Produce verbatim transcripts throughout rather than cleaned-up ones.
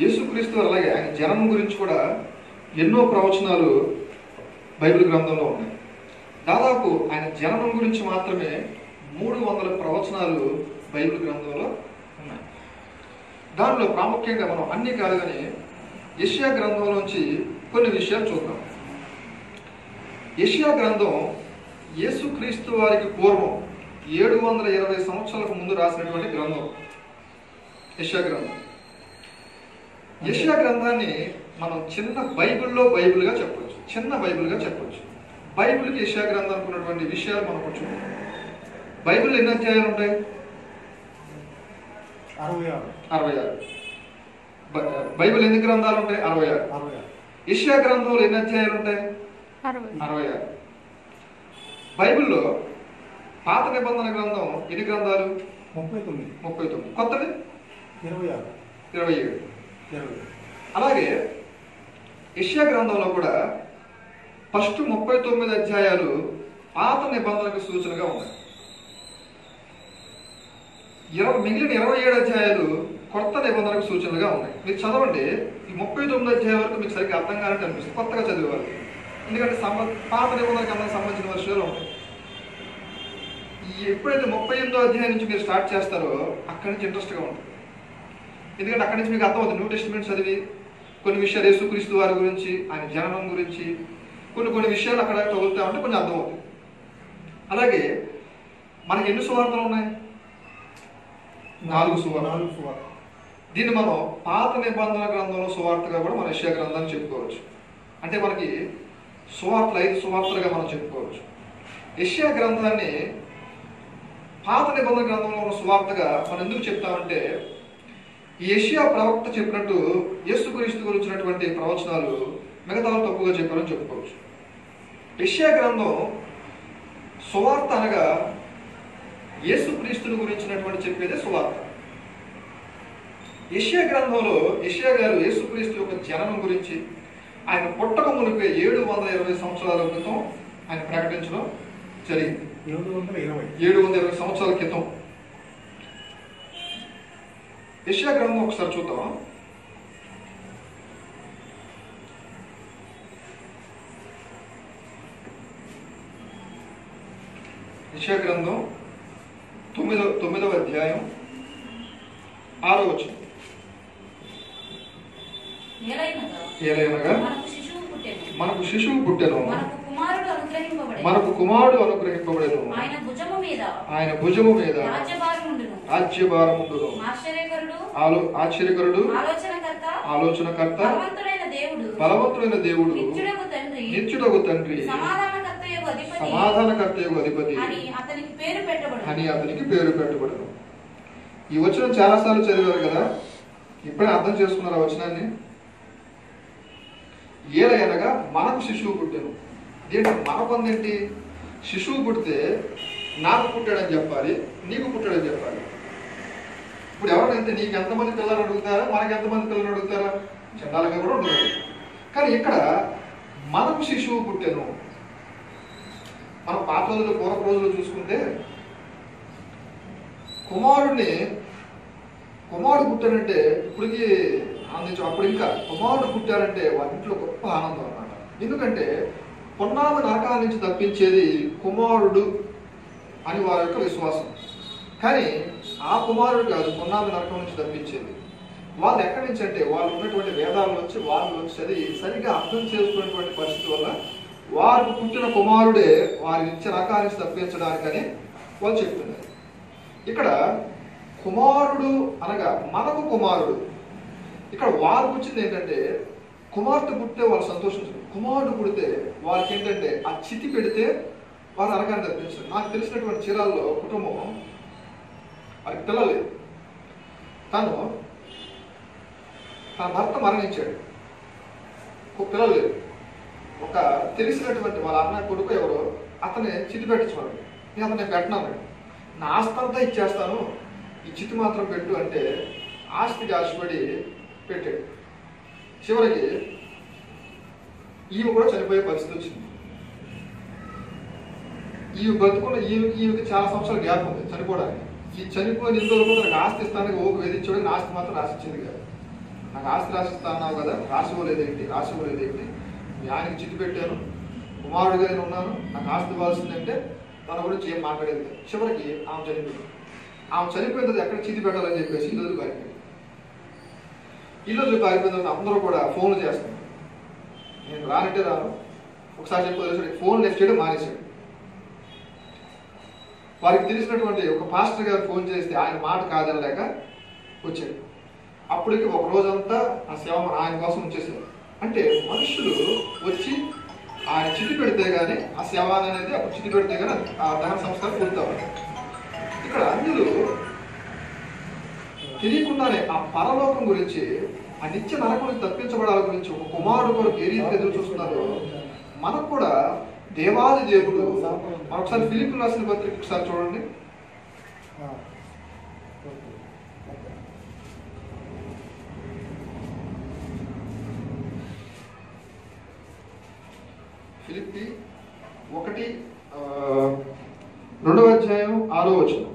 యేసుక్రీస్తు అలాగే ఆయన జననం గురించి కూడా ఎన్నో ప్రవచనాలు బైబిల్ గ్రంథంలో ఉన్నాయి. దాదాపు ఆయన జననం గురించి మాత్రమే మూడు వందల ప్రవచనాలు బైబిల్ గ్రంథంలో ఉన్నాయి. దానిలో ప్రాముఖ్యంగా మనం అన్ని కాదు కానీ యెషయా గ్రంథంలోంచి కొన్ని విషయాలు చూద్దాం. యెషయా గ్రంథం యేసుక్రీస్తు వారికి పూర్వం ఏడు వందల ఇరవై సంవత్సరాలకు ముందు రాసినటువంటి గ్రంథం యెషయా గ్రంథం. యెషయా గ్రంథాన్ని మనం చిన్న బైబిల్లో బైబిల్గా చెప్పొచ్చు, చిన్న బైబిల్గా చెప్పొచ్చు. బైబిల్కి యెషయా గ్రంథానికి ఉన్నటువంటి విషయాలు మనం కొంచెం. బైబిల్ ఎన్ని అధ్యాయాలు ఉంటాయి? అరవై ఆరు అరవై ఆరు బైబిల్ ఎన్ని గ్రంథాలు ఉంటాయి? అరవై ఆరు యెషయా గ్రంథంలో ఎన్ని అధ్యాయాలు ఉంటాయి? అరవై ఆరు బైబిల్లో పాత నిబంధన గ్రంథం ఎన్ని గ్రంథాలు? ముప్పై తొమ్మిది ముప్పై తొమ్మిది కొత్తది ఇరవై ఆరు ఇరవై ఏడు ఇరవై అలాగే యెషయా గ్రంథంలో కూడా ఫస్ట్ ముప్పై తొమ్మిది అధ్యాయాలు పాత నిబంధనకు సూచనగా ఉన్నాయి. ఇరవై మిగిలిన ఇరవై ఏడు అధ్యాయాలు కొత్త నిబంధనకు సూచనలుగా ఉన్నాయి. మీరు చదవండి, ఈ ముప్పై తొమ్మిది అధ్యాయం వరకు మీకు సరిగ్గా అర్థం కానట్టు అనిపిస్తుంది కొత్తగా చదివేవారు. ఎందుకంటే సంబ పాత నిబంధనకు అందరికి సంబంధించిన వర్షాలు ఉంటాయి. ఈ ఎప్పుడైతే ముప్పై ఎనిమిదో అధ్యాయం నుంచి మీరు స్టార్ట్ చేస్తారో అక్కడి నుంచి ఇంట్రెస్ట్గా ఉంటుంది. ఎందుకంటే అక్కడి నుంచి మీకు అర్థమవుతుంది. న్యూ టెస్టిమెంట్ చదివి కొన్ని విషయాలు యేసుక్రీస్తు వారి గురించి, ఆయన జననం గురించి కొన్ని కొన్ని విషయాలు అక్కడ చదువుతా ఉంటే కొంచెం అర్థమవుతుంది. అలాగే మనకి ఎన్ని సువార్తలు ఉన్నాయి? నాలుగు సువార్తలు. దీన్ని మనం పాత నిబంధన గ్రంథంలో సువార్తగా కూడా మన యెషయా గ్రంథాన్ని చెప్పుకోవచ్చు. అంటే మనకి సువార్తలు ఐదు సువార్తలుగా మనం చెప్పుకోవచ్చు. యెషయా గ్రంథాన్ని పాత నిబంధన గ్రంథంలో ఉన్న సువార్తగా మనం ఎందుకు చెప్తామంటే, ఈ యెషయా ప్రవక్త చెప్పినట్టు యేసుక్రీస్తు గురించినటువంటి ప్రవచనాలు మిగతా తప్పుగా చెప్పారని చెప్పుకోవచ్చు. యెషయా గ్రంథం సువార్త అనగా యేసుక్రీస్తుని గురించినటువంటి చెప్పేదే సువార్త. యెషయా గ్రంథంలో యెషయా గారు యేసుక్రీస్తు యొక్క జననం గురించి, ఆయన పుట్టక మునిపే ఏడు వందల ఇరవై సంవత్సరాల క్రితం ఆయన ప్రకటించడం జరిగింది. ఏడు వందల ఇరవై ఏడు వందల ఇరవై సంవత్సరాల క్రితం యెషయా గ్రంథం ఒకసారి చూద్దాం. యెషయా గ్రంథం తొమ్మిదవ తొమ్మిదవ అధ్యాయం ఆరో వచనం. ఏలైనగా మనకు శిశువు పుట్టెను, మనకు కుమారుడు అనుగ్రహింపబడెను, ఆయన భుజము మీద రాజ్యభారముండును. ఆశ్చర్యకరుడు, ఆలోచనకర్త, బలవంతుడైన దేవుడు, నిత్యుడగు తండ్రి, సమాధానకర్తయగు అధిపతి అని అతనికి పేరు పెట్టబడును. ఈ వచనం చాలాసార్లు చదివారు కదా, ఇప్పుడే అర్థం చేసుకున్నారు ఆ వచనాన్ని. ఏలయనగా మనకు శిశువు పుట్టెను. ఏంటి మనకు అందేంటి? శిశువు పుడితే నాకు పుట్టాడని చెప్పాలి, నీకు పుట్టాడని చెప్పాలి. ఇప్పుడు ఎవరైతే నీకు ఎంతమంది పిల్లలు అడుగుతారా, మనకి ఎంతమంది పిల్లలు అడుగుతారా? చండాలంగా కూడా ఉండదు. కానీ ఇక్కడ మనకు శిశువు పుట్టెను. మనం పాత రోజులు పూర్వపు రోజులు చూసుకుంటే కుమారుడిని కుమారుడు పుట్టాడంటే ఇప్పటికీ ఆనందించాం. అప్పుడు ఇంకా కుమారుడు పుట్టారంటే వారి ఇంట్లో గొప్ప ఆనందం అన్నమాట. ఎందుకంటే పొన్నామ నరకాల నుంచి తప్పించేది కుమారుడు అని వారి యొక్క విశ్వాసం. కానీ ఆ కుమారుడు కాదు పొన్నామ నరకం నుంచి తప్పించేది. వాళ్ళు ఎక్కడి నుంచి అంటే వాళ్ళు ఉన్నటువంటి వేదాల నుంచి వాళ్ళు వచ్చి చదివి సరిగ్గా అర్థం చేసుకున్నటువంటి పరిస్థితి వల్ల వారికి పుట్టిన కుమారుడే వారి నుంచి నరకాల నుంచి తప్పించడానికని వాళ్ళు చెప్తున్నారు. ఇక్కడ కుమారుడు అనగా మనకు కుమారుడు. ఇక్కడ వారు వచ్చింది ఏంటంటే కుమార్తె పుట్టితే వాళ్ళు సంతోషించరు, కుమారుడు పుడితే వాళ్ళకి ఏంటంటే ఆ చితి పెడితే వారు నరకాన్ని తప్పించారు. నాకు తెలిసినటువంటి చీరాల్లో కుటుంబం వారికి పిల్లలు, తను తన భర్త మరణించాడు, పిల్లలు లేరు. ఒక తెలిసినటువంటి వాళ్ళ అన్న కొడుకు ఎవరో అతనే చితి పెట్టించున్నాడు. నేను అతన్ని పెట్టినాను, నా ఆస్తి అంతా ఇచ్చేస్తాను, ఈ చితి మాత్రం పెట్టు అంటే ఆస్తికి ఆశపడి పెట్టాడు. చివరికి ఈమె కూడా చనిపోయే పరిస్థితి వచ్చింది. ఈమె బతుకున్న ఈమె ఈమెకి చాలా సంవత్సరాల గ్యాప్ ఉంది చనిపోవడానికి. ఈ చనిపోయిన ఇందులో తనకు ఆస్తి ఇస్తానికి ఓపు వేధించాడు, ఆస్తి మాత్రం రాసిచ్చింది కాదు. నాకు ఆస్తి రాసిస్తా అన్నావు కదా, రాసి ఇవ్వలేదేంటి రాసి ఇవ్వలేదేంటి మీ ఆయనకి చిట్టి పెట్టాను, కుమారుడిగా నేను ఉన్నాను, నాకు ఆస్తి ఇవ్వాల్సిందంటే తన గురించి ఏం మాట్లాడేది. చివరికి ఆమె చనిపోయింది. ఆమె చనిపోయింది ఎక్కడ చితి పెట్టాలని చెప్పేసి ఇల్లు పారిపోయింది. ఇల్లు పారిపోయిందని అందరూ కూడా ఫోన్లు చేస్తున్నారు. నేను రానంటే రాను, ఒకసారి చెప్పేసి ఫోన్ లిఫ్ట్ చేయడం మానేశాడు. వారికి తెలిసినటువంటి ఒక పాస్టర్ గారు ఫోన్ చేస్తే ఆయన మాట కాదనలేక వచ్చాడు. అప్పటికి ఒక రోజంతా ఆ సేవ ఆయన కోసం ఉంచేశారు. అంటే మనుషులు వచ్చి ఆయన చిట్టి పెడితే కానీ ఆ సేవ అనేది అప్పుడు చిట్టి పెడితే కానీ ఆ దహన సంస్కారం పూర్తవ్వాలి. ఇక్కడ అన్యులు తెలియకుండానే ఆ పరలోకం గురించి, ఆ నిత్య నరకం నుంచి తప్పించబడాల గురించి ఒక కుమారుడు కొరకు ఏ రీతిగా ఎదురు చూస్తున్నారో మనకు కూడా దేవాది దేవుడు. మరొకసారి ఫిలిప్పీయులకు రాసిన పత్రిక ఒకసారి చూడండి. ఫిలిప్పీ ఒకటి రెండవ అధ్యాయం ఆరో వచనం.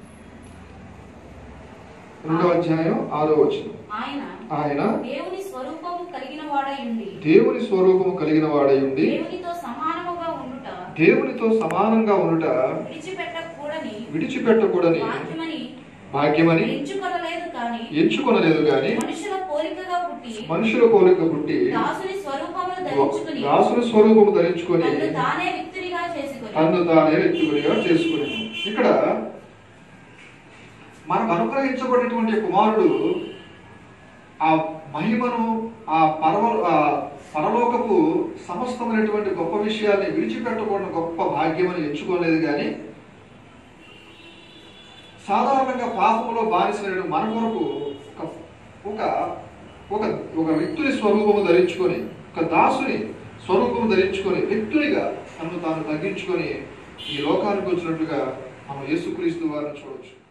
రెండవ అధ్యాయం ఆరో వచనం. ఆయన దేవుని స్వరూపము కలిగిన వాడై ఉండి దేవుని స్వరూపము కలిగిన వాడై ఉండి దేవునితో సమానముగా ఉండుట దేవునితో సమానంగా ఉండుట విడిచిపెట్టకూడని విడిచిపెట్టకూడని భాగ్యమని భాగ్యమని ఎంచుకొనలేదు కానీ ఎంచుకొనలేదు గాని మనుషుల పోలికగా పుట్టి మనుషుల పోలిక పుట్టి దాసుని స్వరూపమును ధరించుకుని దాసుని స్వరూపము ధరించుకొని తన్ను తానే వ్యక్తిగా చేసుకుని తన్ను తానే వ్యక్తిగా చేసుకుని. ఇక్కడ మనకు అనుగ్రహించబడినటువంటి కుమారుడు ఆ మహిమను, ఆ పరవ ఆ పరలోకపు సమస్తమైనటువంటి గొప్ప విషయాన్ని విడిచిపెట్టకూడని గొప్ప భాగ్యమని ఎంచుకోలేదు కానీ సాధారణంగా పాపములో బానిసైన మన కొరకు ఒక ఒక ఒక వ్యక్తుని స్వరూపము ధరించుకొని, ఒక దాసుని స్వరూపము ధరించుకొని వ్యక్తునిగా తను తాను తగ్గించుకొని ఈ లోకానికి వచ్చినట్టుగా మనం యేసుక్రీస్తు వారిని చూడవచ్చు.